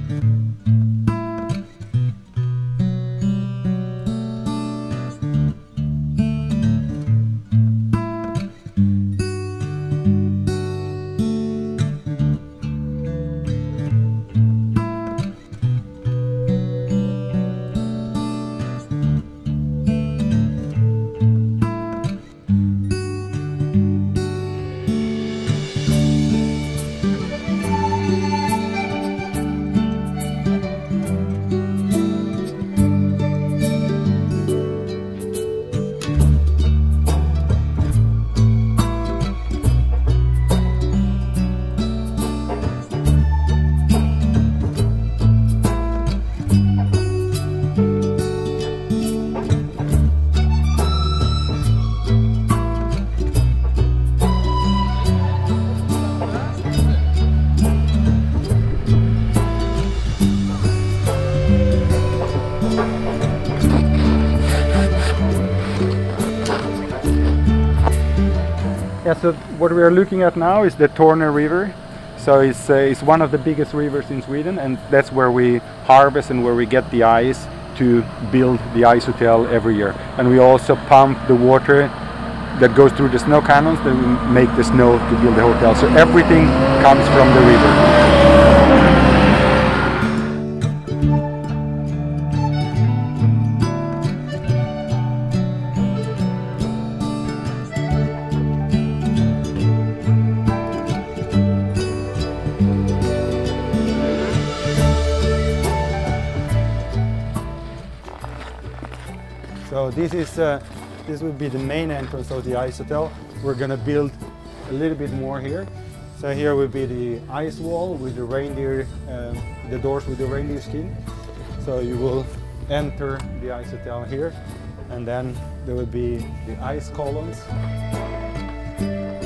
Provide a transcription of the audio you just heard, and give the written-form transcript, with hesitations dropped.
Yeah, so what we are looking at now is the Torne River. So it's one of the biggest rivers in Sweden, and that's where we harvest and where we get the ice to build the ice hotel every year. And we also pump the water that goes through the snow cannons that we make the snow to build the hotel. So everything comes from the river. So this will be the main entrance of the ice hotel. We're going to build a little bit more here. So here will be the ice wall with the reindeer, the doors with the reindeer skin. So you will enter the ice hotel here, and then there will be the ice columns.